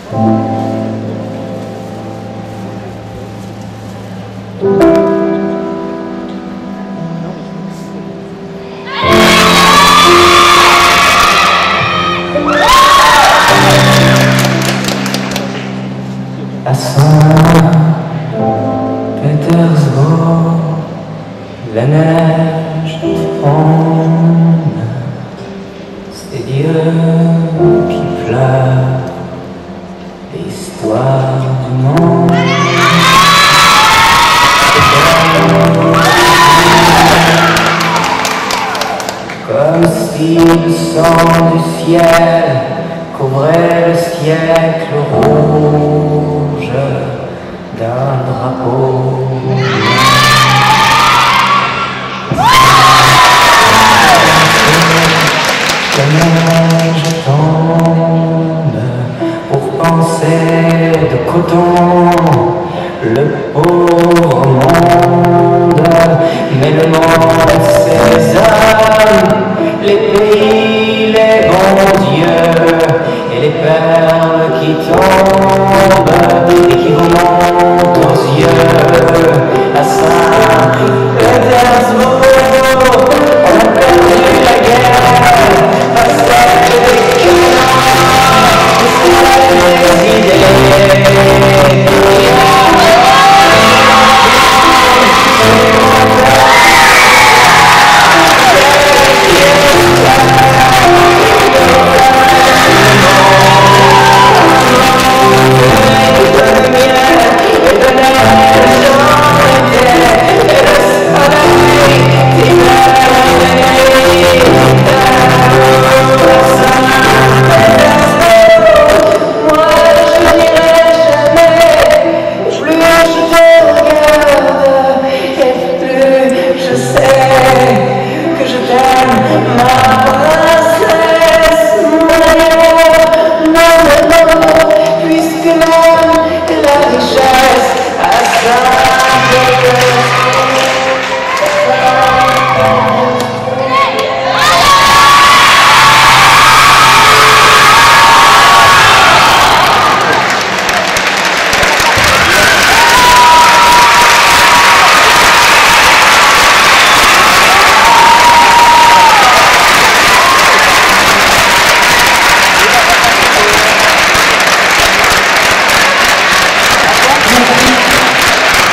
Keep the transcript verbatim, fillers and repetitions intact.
À Saint-Pétersbourg, la neige tombe, c'est Dieu qui pleure, l'histoire du monde. Comme si le sang du ciel couvrait le siècle rouge d'un drapeau. La neige tombe pour penser de coton le pauvre monde, mais le monde, ses hommes, les pays, les bons dieux et les perles qui tombent et qui vont